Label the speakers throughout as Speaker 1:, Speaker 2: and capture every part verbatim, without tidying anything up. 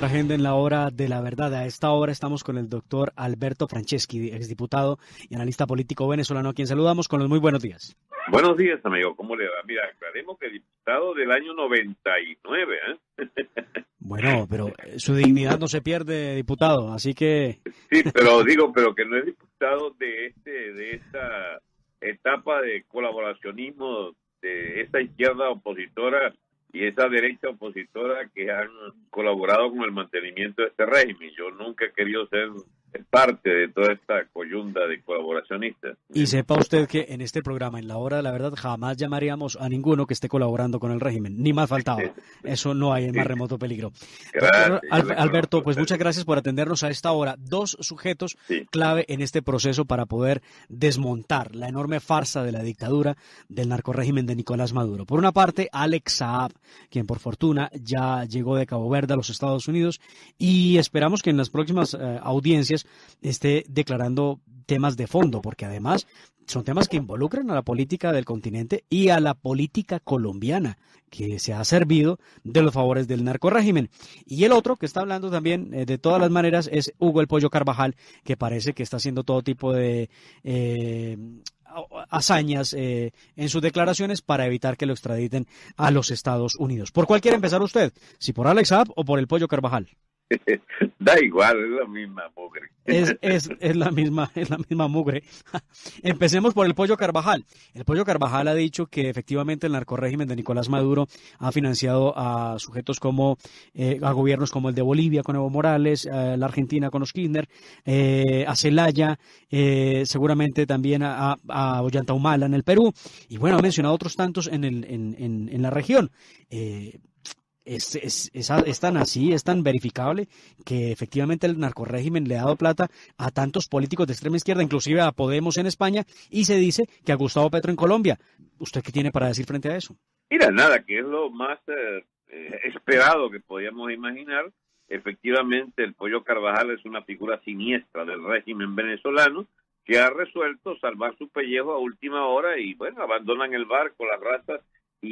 Speaker 1: Agenda en la hora de la verdad. A esta hora estamos con el doctor Alberto Franceschi, exdiputado y analista político venezolano, a quien saludamos con los muy buenos días.
Speaker 2: Buenos días, amigo. ¿Cómo le va? Mira, aclaremos que diputado del año noventa y nueve, ¿eh?
Speaker 1: Bueno, pero su dignidad no se pierde, diputado, así que...
Speaker 2: Sí, pero digo, pero que no es diputado de este, de esta etapa de colaboracionismo de esta izquierda opositora y esa derecha opositora que han colaborado con el mantenimiento de este régimen. Yo nunca he querido ser parte de toda esta coyunda de colaboracionistas.
Speaker 1: Y sepa usted que en este programa, en la hora de la verdad, jamás llamaríamos a ninguno que esté colaborando con el régimen, ni más faltaba. Eso no hay en más remoto peligro.
Speaker 2: Gracias,
Speaker 1: Doctor Alberto, pues muchas gracias por atendernos a esta hora. Dos sujetos sí. clave en este proceso para poder desmontar la enorme farsa de la dictadura del narcorrégimen de Nicolás Maduro. Por una parte, Alex Saab, quien por fortuna ya llegó de Cabo Verde a los Estados Unidos, y esperamos que en las próximas eh, audiencias esté declarando temas de fondo, porque además son temas que involucran a la política del continente y a la política colombiana, que se ha servido de los favores del narcorrégimen. Y el otro que está hablando también eh, de todas las maneras es Hugo El Pollo Carvajal, que parece que está haciendo todo tipo de eh, hazañas eh, en sus declaraciones para evitar que lo extraditen a los Estados Unidos. ¿Por cuál quiere empezar usted? ¿Si por Alex Saab o por El Pollo Carvajal?
Speaker 2: Da igual, es la misma mugre.
Speaker 1: Es, es, es la misma, es la misma mugre. Empecemos por el Pollo Carvajal. El Pollo Carvajal ha dicho que efectivamente el narcorrégimen de Nicolás Maduro ha financiado a sujetos como, eh, a gobiernos como el de Bolivia con Evo Morales, a la Argentina con los Kirchner, eh, a Zelaya, eh, seguramente también a, a Ollanta Humala en el Perú, y bueno, ha mencionado otros tantos en, el, en, en, en la región. Eh, Es, es, es, es tan así, es tan verificable que efectivamente el narcorrégimen le ha dado plata a tantos políticos de extrema izquierda, inclusive a Podemos en España, y se dice que a Gustavo Petro en Colombia. ¿Usted qué tiene para decir frente a eso?
Speaker 2: Mira, nada, que es lo más eh, esperado que podíamos imaginar. Efectivamente, el Pollo Carvajal es una figura siniestra del régimen venezolano que ha resuelto salvar su pellejo a última hora y, bueno, abandonan el barco, las razas.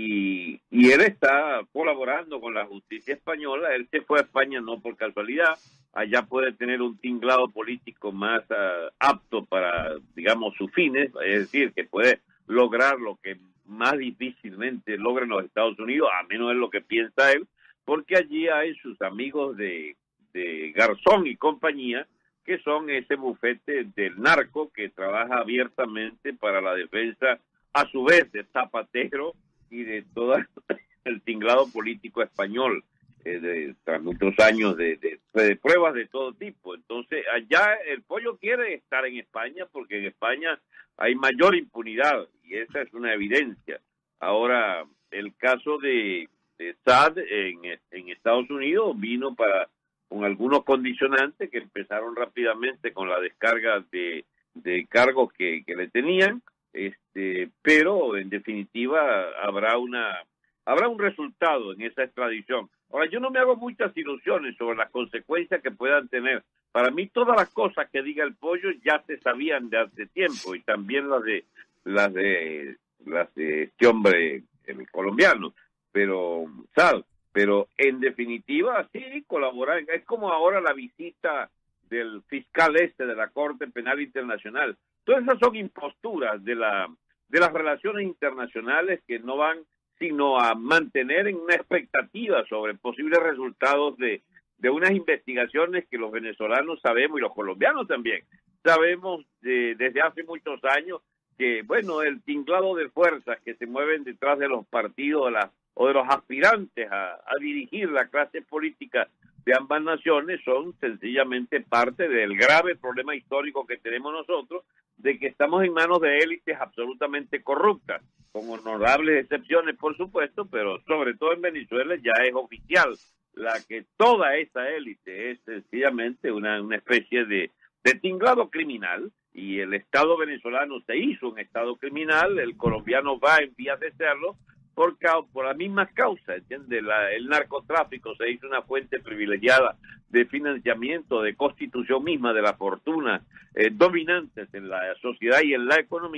Speaker 2: Y, y él está colaborando con la justicia española. Él se fue a España no por casualidad, allá puede tener un tinglado político más uh, apto para, digamos, sus fines, es decir, que puede lograr lo que más difícilmente logra en los Estados Unidos, a menos es lo que piensa él, porque allí hay sus amigos de, de Garzón y compañía, que son ese bufete del narco que trabaja abiertamente para la defensa, a su vez, de Zapatero, y de todo el tinglado político español, eh, de, tras muchos años de, de, de pruebas de todo tipo. Entonces, allá el Pollo quiere estar en España porque en España hay mayor impunidad y esa es una evidencia. Ahora, el caso de, de Saad en, en Estados Unidos vino para con algunos condicionantes que empezaron rápidamente con la descarga de, de cargos que, que le tenían. Este, pero en definitiva habrá una habrá un resultado en esa extradición. Ahora, yo no me hago muchas ilusiones sobre las consecuencias que puedan tener. Para mí todas las cosas que diga el Pollo ya se sabían de hace tiempo, y también las de las de las de este hombre el colombiano, pero ¿sabes? Pero en definitiva sí colaborar. Es como ahora la visita del fiscal este de la Corte Penal Internacional. Todas esas son imposturas de la de las relaciones internacionales que no van sino a mantener en una expectativa sobre posibles resultados de, de unas investigaciones que los venezolanos sabemos, y los colombianos también, sabemos de, desde hace muchos años que, bueno, el tinglado de fuerzas que se mueven detrás de los partidos de la, o de los aspirantes a, a dirigir la clase política de ambas naciones son sencillamente parte del grave problema histórico que tenemos nosotros, de que estamos en manos de élites absolutamente corruptas, con honorables excepciones, por supuesto, pero sobre todo en Venezuela ya es oficial la que toda esa élite es sencillamente una, una especie de, de tinglado criminal, y el Estado venezolano se hizo un Estado criminal, el colombiano va en vías de serlo, por, por la misma causa, ¿entiendes? La, el narcotráfico se hizo una fuente privilegiada de financiamiento, de constitución misma de la fortuna eh, dominantes en la sociedad y en la economía,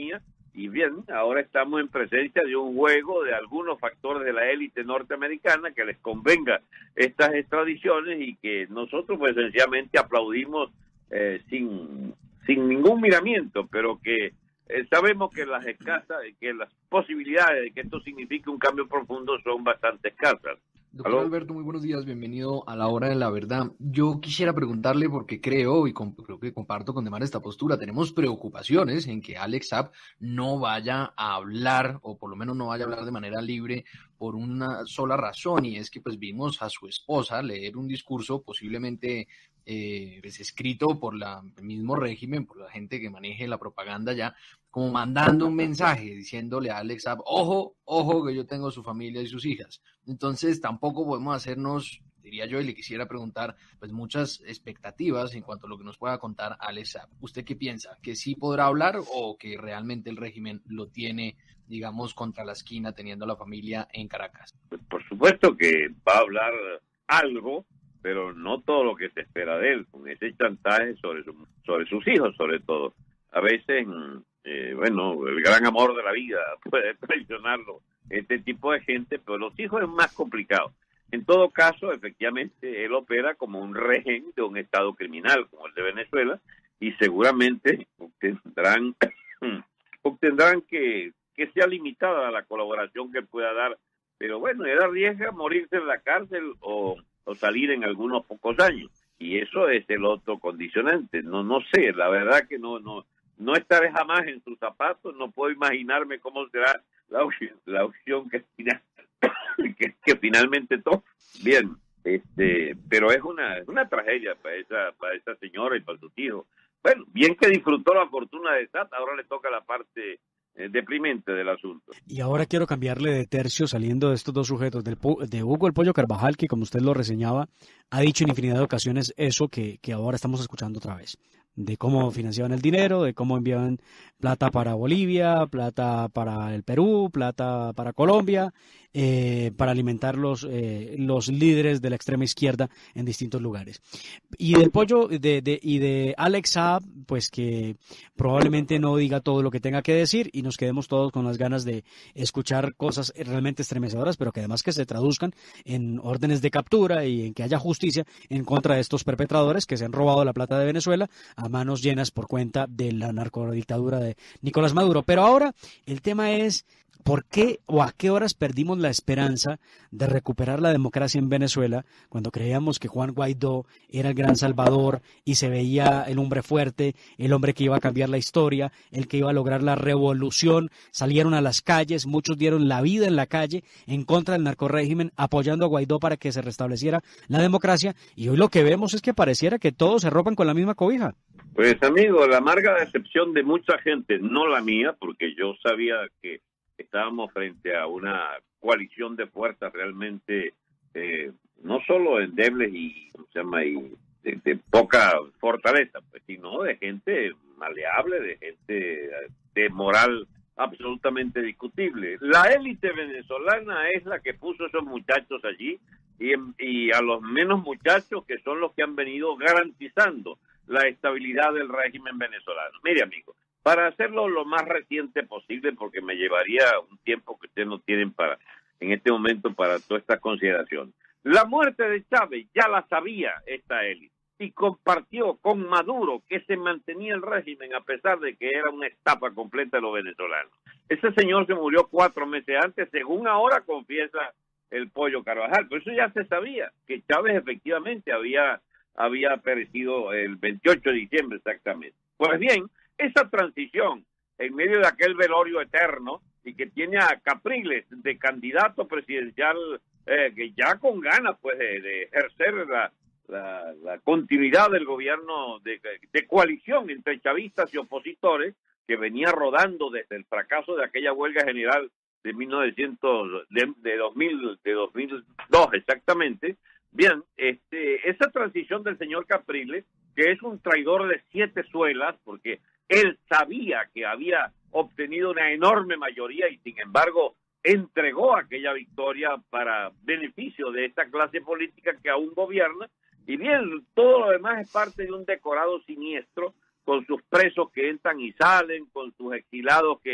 Speaker 2: Y bien, ahora estamos en presencia de un juego de algunos factores de la élite norteamericana que les convenga estas extradiciones y que nosotros pues sencillamente aplaudimos eh, sin, sin ningún miramiento, pero que eh, sabemos que las escasas, que las posibilidades de que esto signifique un cambio profundo son bastante escasas.
Speaker 3: Doctor ¿Aló? Alberto, muy buenos días, bienvenido a la hora de la verdad. Yo quisiera preguntarle, porque creo y con, creo que comparto con Demar esta postura, tenemos preocupaciones en que Alex Saab no vaya a hablar, o por lo menos no vaya a hablar de manera libre, por una sola razón, y es que pues vimos a su esposa leer un discurso posiblemente eh, pues, escrito por la, el mismo régimen, por la gente que maneje la propaganda ya, como mandando un mensaje diciéndole a Alex Saab, ojo, ojo que yo tengo su familia y sus hijas. Entonces tampoco podemos hacernos, diría yo, y le quisiera preguntar, pues muchas expectativas en cuanto a lo que nos pueda contar Alex Saab. ¿Usted qué piensa? ¿Que sí podrá hablar o que realmente el régimen lo tiene, digamos, contra la esquina teniendo a la familia en Caracas?
Speaker 2: Pues por supuesto que va a hablar algo, pero no todo lo que se espera de él, con ese chantaje sobre, su, sobre sus hijos sobre todo. A veces... Eh, bueno, el gran amor de la vida puede traicionarlo, este tipo de gente, pero los hijos es más complicado. En todo caso, efectivamente, él opera como un rehén de un estado criminal como el de Venezuela y seguramente obtendrán, obtendrán que, que sea limitada la colaboración que pueda dar, pero bueno, él arriesga morirse en la cárcel o, o salir en algunos pocos años, y eso es el otro condicionante. No, no sé, la verdad que no, no No estaré jamás en sus zapatos, no puedo imaginarme cómo será la opción, la opción que, que, que finalmente toma. Bien, este, pero es una, una tragedia para esa, para esa señora y para sus hijos. Bueno, bien que disfrutó la fortuna de Saab, ahora le toca la parte eh, deprimente del asunto.
Speaker 1: Y ahora quiero cambiarle de tercio, saliendo de estos dos sujetos, del, de Hugo el Pollo Carvajal, que como usted lo reseñaba, ha dicho en infinidad de ocasiones eso que, que ahora estamos escuchando otra vez, de cómo financiaban el dinero, de cómo enviaban plata para Bolivia, plata para el Perú, plata para Colombia, eh, para alimentar los, eh, los líderes de la extrema izquierda en distintos lugares. Y del Pollo de, de, y de Alex Saab, pues que probablemente no diga todo lo que tenga que decir y nos quedemos todos con las ganas de escuchar cosas realmente estremecedoras, pero que además que se traduzcan en órdenes de captura y en que haya justicia en contra de estos perpetradores que se han robado la plata de Venezuela a manos llenas por cuenta de la narcodictadura de Nicolás Maduro. Pero ahora el tema es ¿por qué o a qué horas perdimos la esperanza de recuperar la democracia en Venezuela cuando creíamos que Juan Guaidó era el gran salvador y se veía el hombre fuerte, el hombre que iba a cambiar la historia, el que iba a lograr la revolución? Salieron a las calles, muchos dieron la vida en la calle en contra del narcorrégimen, apoyando a Guaidó para que se restableciera la democracia, y hoy lo que vemos es que pareciera que todos se ropan con la misma cobija.
Speaker 2: Pues amigo, la amarga decepción de mucha gente, no la mía, porque yo sabía que estábamos frente a una coalición de fuerzas realmente eh, no solo endebles y, ¿cómo se llama? y de, de poca fortaleza, pues, sino de gente maleable, de gente de moral absolutamente discutible. La élite venezolana es la que puso a esos muchachos allí y, y a los menos muchachos que son los que han venido garantizando la estabilidad del régimen venezolano. Mire, amigo, para hacerlo lo más reciente posible, porque me llevaría un tiempo que ustedes no tienen para en este momento para toda esta consideración. La muerte de Chávez ya la sabía esta élite y compartió con Maduro que se mantenía el régimen a pesar de que era una estafa completa de los venezolanos. Ese señor se murió cuatro meses antes, según ahora confiesa el Pollo Carvajal, pero eso ya se sabía, que Chávez efectivamente había, había perecido el veintiocho de diciembre exactamente. Pues bien, esa transición en medio de aquel velorio eterno y que tiene a Capriles de candidato presidencial eh, que ya con ganas pues de, de ejercer la, la, la continuidad del gobierno de, de coalición entre chavistas y opositores que venía rodando desde el fracaso de aquella huelga general de mil novecientos de, de dos mil de dos mil dos exactamente. Bien, este esa transición del señor Capriles, que es un traidor de siete suelas, porque él sabía que había obtenido una enorme mayoría y sin embargo entregó aquella victoria para beneficio de esta clase política que aún gobierna. Y bien, todo lo demás es parte de un decorado siniestro, con sus presos que entran y salen, con sus exilados que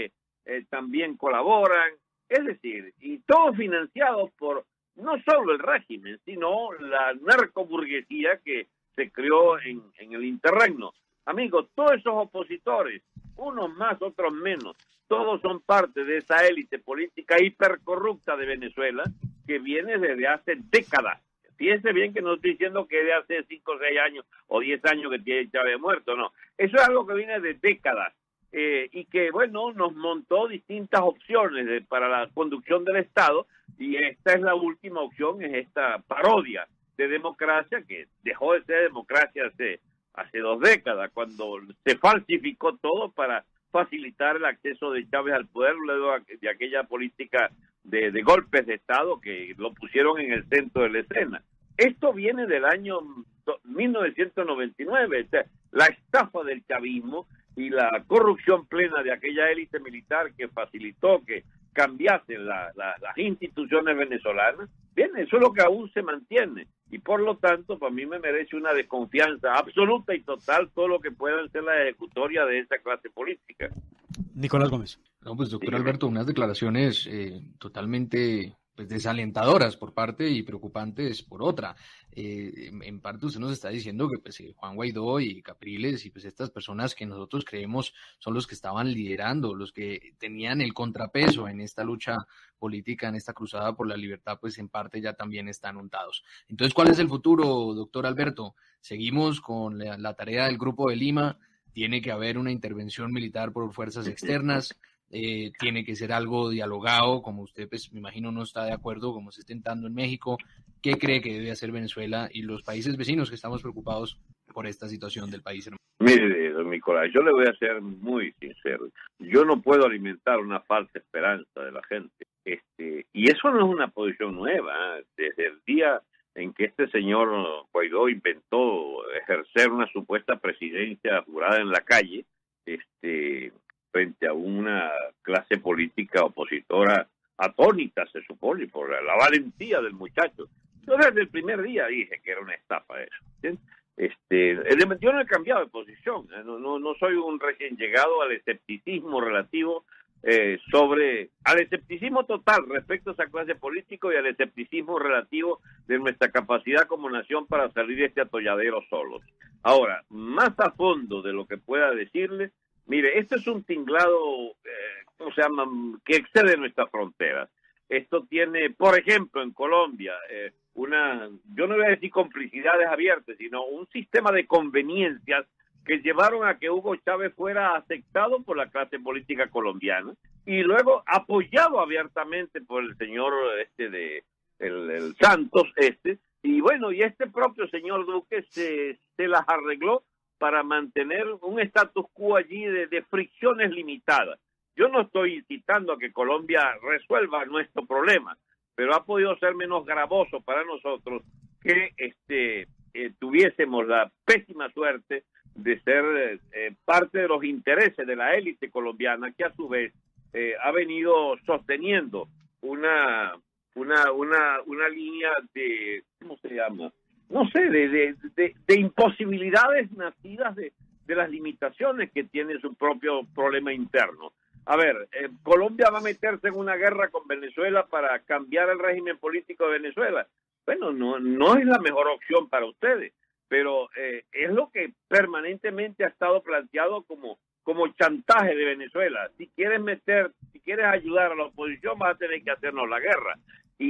Speaker 2: eh, también colaboran, es decir, y todos financiados por no solo el régimen, sino la narcoburguesía que se creó en, en el interregno. Amigos, todos esos opositores, unos más, otros menos, todos son parte de esa élite política hipercorrupta de Venezuela que viene desde hace décadas. Fíjense bien que no estoy diciendo que de hace cinco, seis años o diez años que tiene Chávez muerto, no. Eso es algo que viene de décadas eh, y que, bueno, nos montó distintas opciones de, para la conducción del Estado, y esta es la última opción, es esta parodia de democracia que dejó de ser democracia hace, hace dos décadas, cuando se falsificó todo para facilitar el acceso de Chávez al poder luego de aquella política de, de golpes de Estado que lo pusieron en el centro de la escena. Esto viene del año mil novecientos noventa y nueve, o sea, la estafa del chavismo y la corrupción plena de aquella élite militar que facilitó que cambiasen la, la, las instituciones venezolanas. Bien, eso es lo que aún se mantiene, y por lo tanto, para mí me merece una desconfianza absoluta y total todo lo que puedan ser las ejecutorias de esa clase política.
Speaker 1: Nicolás Gómez.
Speaker 3: No, pues doctor Alberto, unas declaraciones eh, totalmente pues, desalentadoras por parte y preocupantes por otra. Eh, en, en parte usted nos está diciendo que pues, eh, Juan Guaidó y Capriles y pues estas personas que nosotros creemos son los que estaban liderando, los que tenían el contrapeso en esta lucha política, en esta cruzada por la libertad, pues en parte ya también están untados. Entonces, ¿cuál es el futuro, doctor Alberto? ¿Seguimos con la, la tarea del Grupo de Lima? ¿Tiene que haber una intervención militar por fuerzas externas? Eh, tiene que ser algo dialogado, como usted, pues, me imagino, no está de acuerdo, como se está intentando en México. ¿Qué cree que debe hacer Venezuela y los países vecinos que estamos preocupados por esta situación del país hermano?
Speaker 2: Mire, don Nicolás, yo le voy a ser muy sincero. Yo no puedo alimentar una falsa esperanza de la gente. Este, y eso no es una posición nueva. ¿eh? Desde el día en que este señor Guaidó inventó ejercer una supuesta presidencia jurada en la calle, este... frente a una clase política opositora atónita, se supone, por la valentía del muchacho. Yo desde el primer día dije que era una estafa eso. ¿sí? Este, yo no he cambiado de posición, ¿eh? no, no, no soy un recién llegado al escepticismo relativo eh, sobre, al escepticismo total respecto a esa clase política y al escepticismo relativo de nuestra capacidad como nación para salir de este atolladero solos. Ahora, más a fondo de lo que pueda decirle, mire, esto es un tinglado, eh, ¿cómo se llama?, que excede nuestras fronteras. Esto tiene, por ejemplo, en Colombia, eh, una, yo no voy a decir complicidades abiertas, sino un sistema de conveniencias que llevaron a que Hugo Chávez fuera aceptado por la clase política colombiana y luego apoyado abiertamente por el señor este de el, el Santos este, y bueno, y este propio señor Duque se, se las arregló para mantener un status quo allí de, de fricciones limitadas. Yo no estoy incitando a que Colombia resuelva nuestro problema, pero ha podido ser menos gravoso para nosotros que este eh, tuviésemos la pésima suerte de ser eh, parte de los intereses de la élite colombiana, que a su vez eh, ha venido sosteniendo una, una, una, una línea de, ¿cómo se llama?, no sé, de, de, de, de imposibilidades nacidas de, de las limitaciones que tiene su propio problema interno. A ver, eh, Colombia va a meterse en una guerra con Venezuela para cambiar el régimen político de Venezuela. Bueno, no, no es la mejor opción para ustedes, pero eh, es lo que permanentemente ha estado planteado como, como chantaje de Venezuela. Si quieres meter, si quieres ayudar a la oposición, vas a tener que hacernos la guerra.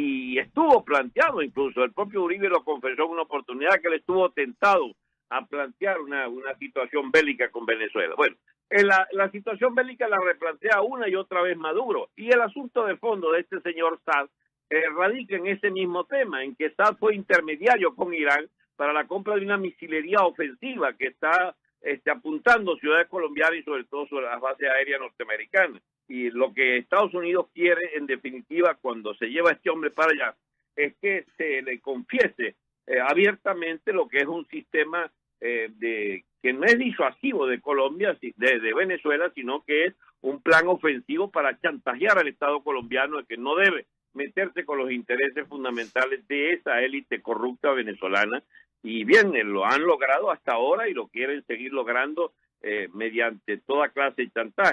Speaker 2: Y estuvo planteado, incluso el propio Uribe lo confesó en una oportunidad, que él estuvo tentado a plantear una, una situación bélica con Venezuela. Bueno, la, la situación bélica la replantea una y otra vez Maduro, y el asunto de fondo de este señor Saad eh, radica en ese mismo tema, en que Saad fue intermediario con Irán para la compra de una misilería ofensiva que está este, apuntando ciudades colombianas y sobre todo sobre las bases aéreas norteamericanas. Y lo que Estados Unidos quiere, en definitiva, cuando se lleva a este hombre para allá, es que se le confiese eh, abiertamente lo que es un sistema eh, de que no es disuasivo de Colombia, de, de Venezuela, sino que es un plan ofensivo para chantajear al Estado colombiano de que no debe meterse con los intereses fundamentales de esa élite corrupta venezolana. Y bien, lo han logrado hasta ahora y lo quieren seguir logrando eh, mediante toda clase de chantaje.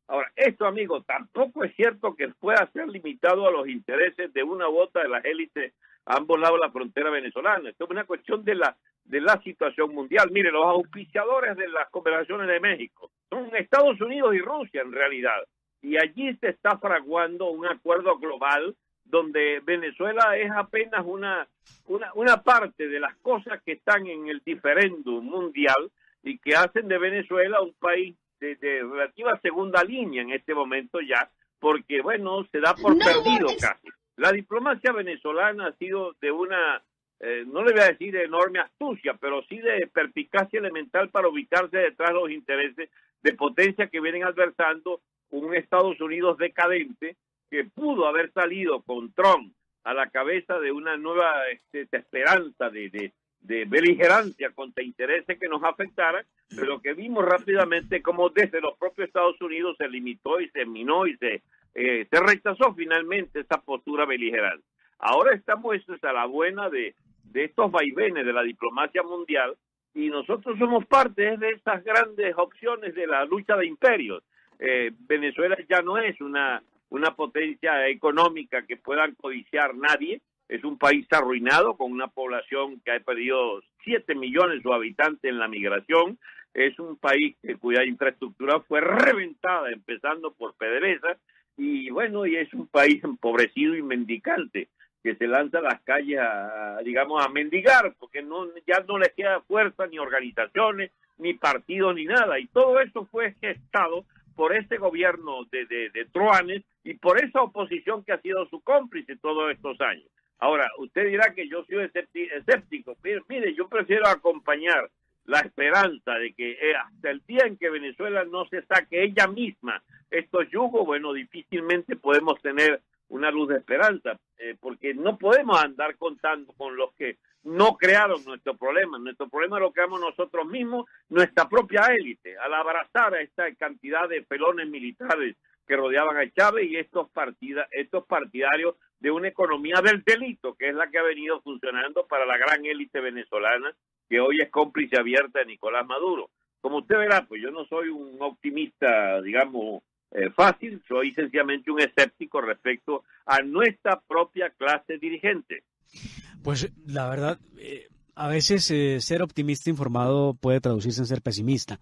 Speaker 2: Ahora, esto, amigo, tampoco es cierto que pueda ser limitado a los intereses de una u otra de las élites a ambos lados de la frontera venezolana. Esto es una cuestión de la de la situación mundial. Mire, los auspiciadores de las conversaciones de México son Estados Unidos y Rusia, en realidad. Y allí se está fraguando un acuerdo global donde Venezuela es apenas una, una, una parte de las cosas que están en el diferéndum mundial y que hacen de Venezuela un país de, de relativa segunda línea en este momento ya, porque, bueno, se da por no, perdido no, casi. La diplomacia venezolana ha sido de una, eh, no le voy a decir de enorme astucia, pero sí de perspicacia elemental para ubicarse detrás de los intereses de potencia que vienen adversando un Estados Unidos decadente que pudo haber salido con Trump a la cabeza de una nueva este, esperanza de, de, de beligerancia contra intereses que nos afectaran, pero que vimos rápidamente como desde los propios Estados Unidos se limitó y se minó y se, eh, se rechazó finalmente esa postura beligerante. Ahora estamos eso es a la buena de, de estos vaivenes de la diplomacia mundial y nosotros somos parte de esas grandes opciones de la lucha de imperios. Eh, Venezuela ya no es una, una potencia económica que puedan codiciar nadie, es un país arruinado con una población que ha perdido siete millones de habitantes en la migración, es un país que, cuya infraestructura fue reventada, empezando por PDVSA, y bueno, y es un país empobrecido y mendicante, que se lanza a las calles a, a digamos, a mendigar, porque no ya no les queda fuerza, ni organizaciones, ni partidos, ni nada, y todo eso fue gestado por ese gobierno de, de, de Truanes y por esa oposición que ha sido su cómplice todos estos años. Ahora, usted dirá que yo soy escéptico. Mire, mire, yo prefiero acompañar la esperanza de que eh, hasta el día en que Venezuela no se saque ella misma estos yugos, bueno, difícilmente podemos tener una luz de esperanza, eh, porque no podemos andar contando con los que no crearon nuestro problema. Nuestro problema lo creamos nosotros mismos, nuestra propia élite, al abrazar a esta cantidad de pelones militares que rodeaban a Chávez y estos, partida, estos partidarios de una economía del delito, que es la que ha venido funcionando para la gran élite venezolana, que hoy es cómplice abierta de Nicolás Maduro. Como usted verá, pues yo no soy un optimista, digamos, eh, fácil, soy sencillamente un escéptico respecto a nuestra propia clase dirigente.
Speaker 1: Pues la verdad, eh, a veces eh, ser optimista informado puede traducirse en ser pesimista.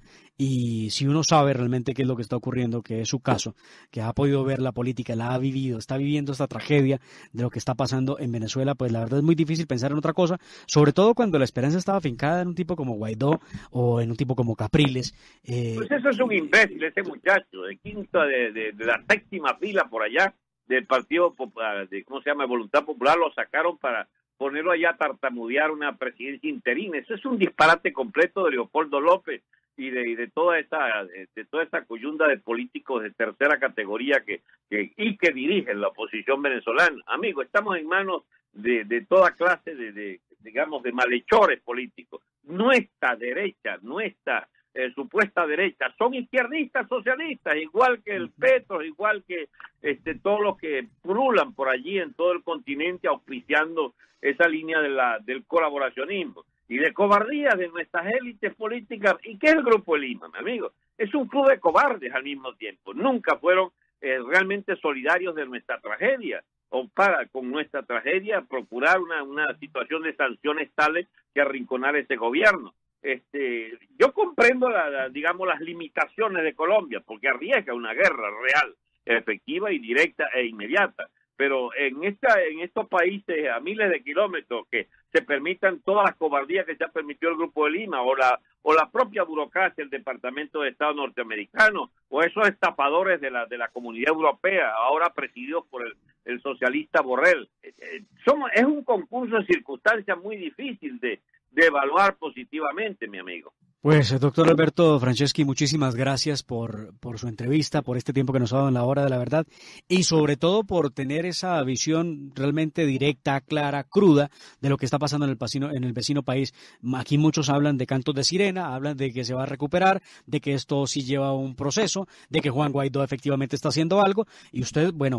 Speaker 1: Y si uno sabe realmente qué es lo que está ocurriendo, que es su caso, que ha podido ver la política, la ha vivido, está viviendo esta tragedia de lo que está pasando en Venezuela, pues la verdad es muy difícil pensar en otra cosa, sobre todo cuando la esperanza estaba afincada en un tipo como Guaidó o en un tipo como Capriles.
Speaker 2: Eh... Pues eso es un imbécil, ese muchacho, de quinta, de, de, de la séptima fila por allá, del Partido Popular, de, ¿cómo se llama?, Voluntad Popular, lo sacaron para ponerlo allá a tartamudear una presidencia interina. Eso es un disparate completo de Leopoldo López y de, y de toda esa de, de toda esa coyunda de políticos de tercera categoría que, que y que dirigen la oposición venezolana. Amigo, estamos en manos de, de toda clase de, de digamos de malhechores políticos. Nuestra derecha, nuestra eh, supuesta derecha, son izquierdistas socialistas, igual que el Petro, igual que este todos los que pululan por allí en todo el continente auspiciando esa línea de la del colaboracionismo y de cobardía de nuestras élites políticas. ¿Y qué es el Grupo de Lima, mi amigo? Es un club de cobardes al mismo tiempo. Nunca fueron eh, realmente solidarios de nuestra tragedia o para con nuestra tragedia procurar una, una situación de sanciones tales que arrinconar ese gobierno. Este, yo comprendo la, la, digamos las limitaciones de Colombia porque arriesga una guerra real, efectiva y directa e inmediata. Pero en esta en estos países a miles de kilómetros que se permitan todas las cobardías que se ha permitido el Grupo de Lima o la o la propia burocracia del Departamento de Estado norteamericano o esos estafadores de la de la Comunidad Europea ahora presididos por el, el socialista Borrell, eh, eh, somos, es un concurso de circunstancias muy difícil de, de evaluar positivamente, mi amigo.
Speaker 1: Pues, doctor Alberto Franceschi, muchísimas gracias por, por su entrevista, por este tiempo que nos ha dado en la hora de la verdad y sobre todo por tener esa visión realmente directa, clara, cruda de lo que está pasando en el, vecino, en el vecino país. Aquí muchos hablan de cantos de sirena, hablan de que se va a recuperar, de que esto sí lleva un proceso, de que Juan Guaidó efectivamente está haciendo algo y usted, bueno,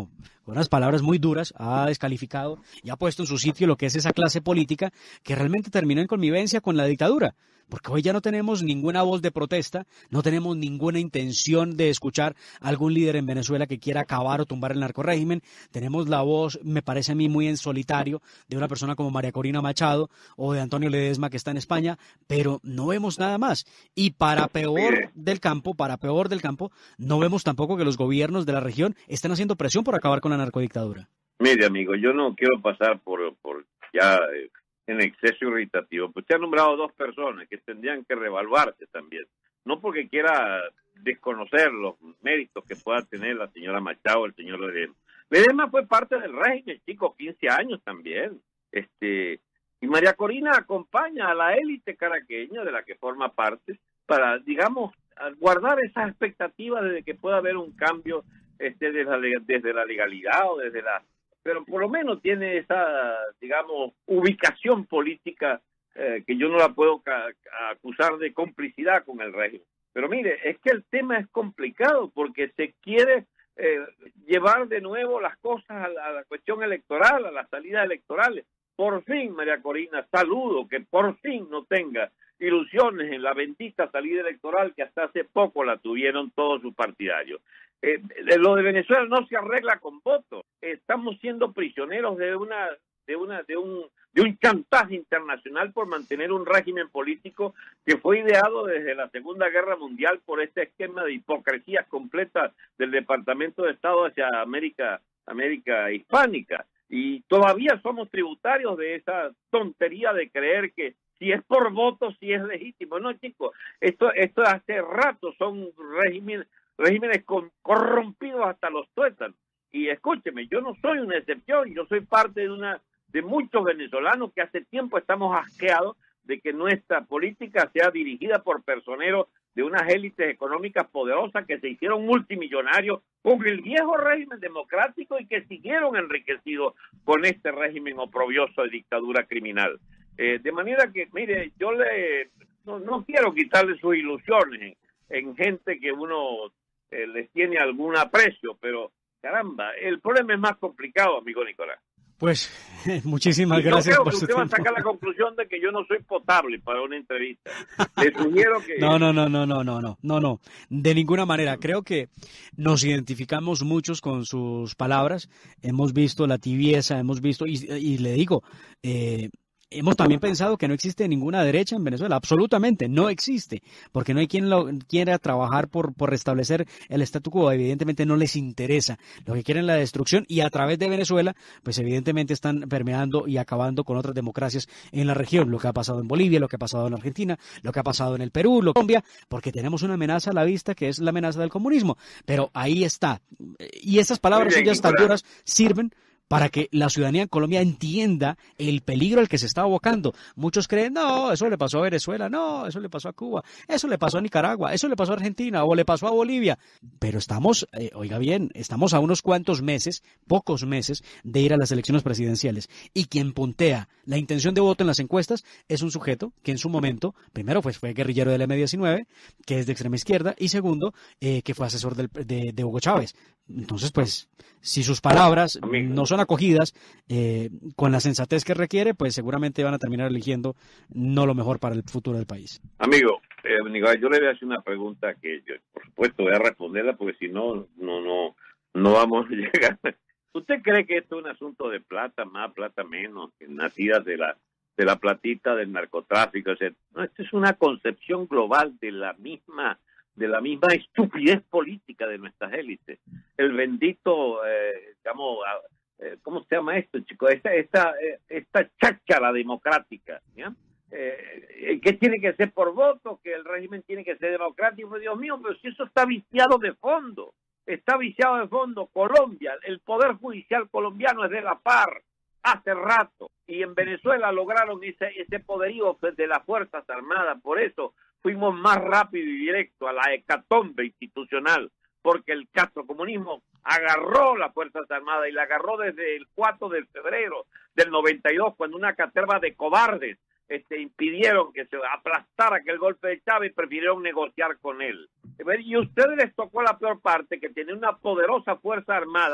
Speaker 1: con unas palabras muy duras, ha descalificado y ha puesto en su sitio lo que es esa clase política que realmente terminó en connivencia con la dictadura. Porque hoy ya no tenemos ninguna voz de protesta, no tenemos ninguna intención de escuchar a algún líder en Venezuela que quiera acabar o tumbar el narcorrégimen. Tenemos la voz, me parece a mí, muy en solitario de una persona como María Corina Machado o de Antonio Ledesma, que está en España, pero no vemos nada más. Y para peor del campo, para peor del campo, no vemos tampoco que los gobiernos de la región estén haciendo presión por acabar con la narcodictadura.
Speaker 2: Mire, amigo, yo no quiero pasar por, por ya... Eh... en exceso irritativo, pues usted ha nombrado dos personas que tendrían que revaluarse también, no porque quiera desconocer los méritos que pueda tener la señora Machado o el señor Ledesma. Ledesma fue parte del régimen, chico, quince años también, este y María Corina acompaña a la élite caraqueña de la que forma parte para, digamos, guardar esas expectativas de que pueda haber un cambio este desde la, desde la legalidad o desde la pero por lo menos tiene esa, digamos, ubicación política eh, que yo no la puedo ca- acusar de complicidad con el régimen. Pero mire, es que el tema es complicado porque se quiere eh, llevar de nuevo las cosas a la, a la cuestión electoral, a las salidas electorales. Por fin, María Corina, saludo que por fin no tenga ilusiones en la bendita salida electoral que hasta hace poco la tuvieron todos sus partidarios. Eh, lo de Venezuela no se arregla con votos. Estamos siendo prisioneros de una de una de un de un chantaje internacional por mantener un régimen político que fue ideado desde la Segunda Guerra Mundial por este esquema de hipocresía completa del Departamento de Estado hacia América América hispánica, y todavía somos tributarios de esa tontería de creer que si es por votos, si es legítimo. No, chicos, esto esto hace rato son regímenes regímenes con, corrompidos hasta los tuétanos. Y escúcheme, yo no soy una excepción, yo soy parte de una de muchos venezolanos que hace tiempo estamos asqueados de que nuestra política sea dirigida por personeros de unas élites económicas poderosas que se hicieron multimillonarios con el viejo régimen democrático y que siguieron enriquecidos con este régimen oprobioso de dictadura criminal. Eh, de manera que, mire, yo le no, no quiero quitarle sus ilusiones en, en gente que uno Eh, les tiene algún aprecio, pero caramba, el problema es más complicado, amigo Nicolás.
Speaker 1: Pues muchísimas
Speaker 2: y yo
Speaker 1: gracias
Speaker 2: creo
Speaker 1: por
Speaker 2: que
Speaker 1: su
Speaker 2: usted
Speaker 1: tiempo.
Speaker 2: va a sacar la conclusión de que yo no soy potable para una entrevista. Le sugiero que...
Speaker 1: No, no, no, no, no, no, no, no, no, de ninguna manera. Creo que nos identificamos muchos con sus palabras. Hemos visto la tibieza, hemos visto, y, y le digo, eh, hemos también pensado que no existe ninguna derecha en Venezuela, absolutamente, no existe, porque no hay quien lo quiera trabajar por, por restablecer el statu quo, evidentemente no les interesa, lo que quieren es la destrucción, y a través de Venezuela, pues evidentemente están permeando y acabando con otras democracias en la región, lo que ha pasado en Bolivia, lo que ha pasado en Argentina, lo que ha pasado en el Perú, lo que Colombia, porque tenemos una amenaza a la vista que es la amenaza del comunismo, pero ahí está, y esas palabras suyas tan duras sirven para que la ciudadanía en Colombia entienda el peligro al que se está abocando. Muchos creen, no, eso le pasó a Venezuela, no, eso le pasó a Cuba, eso le pasó a Nicaragua, eso le pasó a Argentina o le pasó a Bolivia. Pero estamos, eh, oiga bien, estamos a unos cuantos meses, pocos meses, de ir a las elecciones presidenciales. Y quien puntea la intención de voto en las encuestas es un sujeto que en su momento, primero pues fue guerrillero del eme diecinueve, que es de extrema izquierda, y segundo, eh, que fue asesor del, de, de Hugo Chávez. Entonces, pues, si sus palabras Amigo. no son acogidas eh, con la sensatez que requiere, pues seguramente van a terminar eligiendo no lo mejor para el futuro del país.
Speaker 2: Amigo, eh, Nicolás, yo le voy a hacer una pregunta que yo, por supuesto, voy a responderla porque si no, no, no, no vamos a llegar. ¿Usted cree que esto es un asunto de plata más, plata menos, nacida de la de la platita del narcotráfico? O sea, no, esto es una concepción global de la misma de la misma estupidez política de nuestras élites. El bendito, eh, digamos, eh, ¿cómo se llama esto, chicos? Esta, esta, esta cháchara democrática, ¿ya? Eh, ¿Qué tiene que ser por voto? Que el régimen tiene que ser democrático. Dios mío, pero si eso está viciado de fondo, está viciado de fondo. Colombia, el Poder Judicial colombiano es de la par hace rato, y en Venezuela lograron ese, ese poderío de las Fuerzas Armadas. Por eso fuimos más rápido y directo a la hecatombe institucional, porque el castrocomunismo agarró las Fuerzas Armadas y la agarró desde el cuatro de febrero del noventa y dos, cuando una caterva de cobardes este, impidieron que se aplastara aquel golpe de Chávez y prefirieron negociar con él. Y a ustedes les tocó la peor parte, que tiene una poderosa Fuerza Armada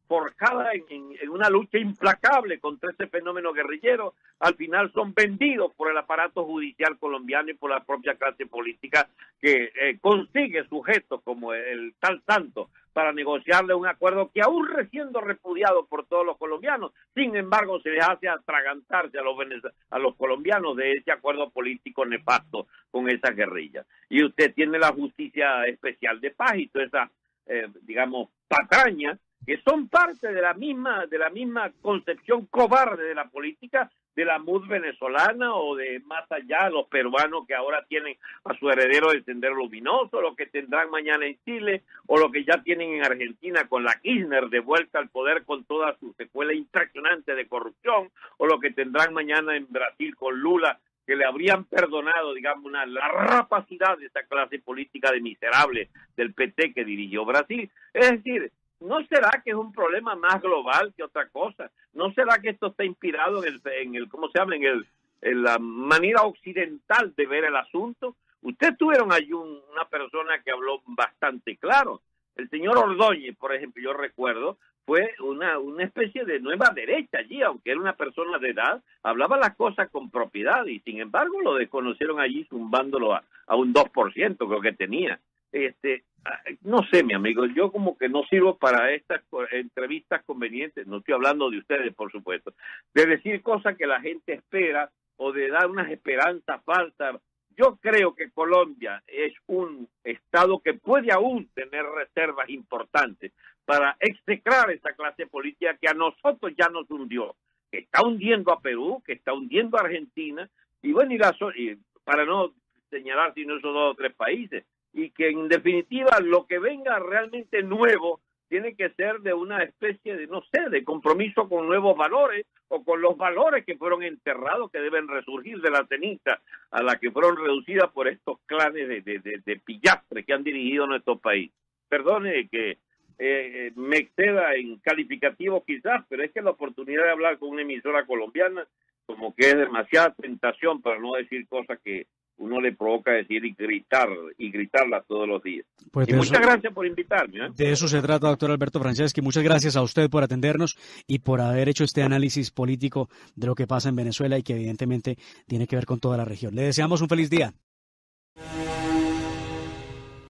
Speaker 2: forjada en, en, en una lucha implacable contra ese fenómeno guerrillero, al final son vendidos por el aparato judicial colombiano y por la propia clase política que eh, consigue sujetos como el tal Santos para negociarle un acuerdo que aún siendo repudiado por todos los colombianos, sin embargo se les hace atragantarse a los, a los colombianos de ese acuerdo político nefasto con esa guerrilla. Y usted tiene la justicia especial de paz y toda esa, eh, digamos, patraña, que son parte de la misma de la misma concepción cobarde de la política de la M U D venezolana o de más allá los peruanos que ahora tienen a su heredero del Sendero Luminoso, lo que tendrán mañana en Chile o lo que ya tienen en Argentina con la Kirchner de vuelta al poder con toda su secuela impresionante de corrupción, o lo que tendrán mañana en Brasil con Lula, que le habrían perdonado, digamos, una, la rapacidad de esa clase política de miserables del P T que dirigió Brasil. Es decir, ¿no será que es un problema más global que otra cosa? ¿No será que esto está inspirado en el, en el ¿cómo se llama? En, el, en la manera occidental de ver el asunto? Ustedes tuvieron allí un, una persona que habló bastante claro. El señor Ordóñez, por ejemplo, yo recuerdo, fue una, una especie de nueva derecha allí, aunque era una persona de edad, hablaba las cosas con propiedad y sin embargo lo desconocieron allí zumbándolo a, a un dos por ciento creo que tenía. Este, no sé, mi amigo, yo como que no sirvo para estas entrevistas convenientes, no estoy hablando de ustedes, por supuesto, de decir cosas que la gente espera o de dar unas esperanzas falsas. Yo creo que Colombia es un estado que puede aún tener reservas importantes para execrar esa clase política que a nosotros ya nos hundió, que está hundiendo a Perú, que está hundiendo a Argentina, y bueno, y, la, y para no señalar sino esos dos o tres países, y que en definitiva lo que venga realmente nuevo tiene que ser de una especie de, no sé, de compromiso con nuevos valores o con los valores que fueron enterrados, que deben resurgir de la ceniza a la que fueron reducidas por estos clanes de, de, de, de pillastres que han dirigido nuestro país. Perdone que eh, me exceda en calificativos quizás, pero es que la oportunidad de hablar con una emisora colombiana como que es demasiada tentación para no decir cosas que uno le provoca decir y gritar, y gritarla todos los días.
Speaker 1: Pues
Speaker 2: y muchas
Speaker 1: eso,
Speaker 2: gracias por invitarme. ¿eh?
Speaker 1: De eso se trata, doctor Alberto Franceschi. Muchas gracias a usted por atendernos y por haber hecho este análisis político de lo que pasa en Venezuela y que evidentemente tiene que ver con toda la región. Le deseamos un feliz día.